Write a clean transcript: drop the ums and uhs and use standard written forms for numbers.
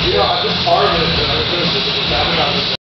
You know, I just carved it, and I was going to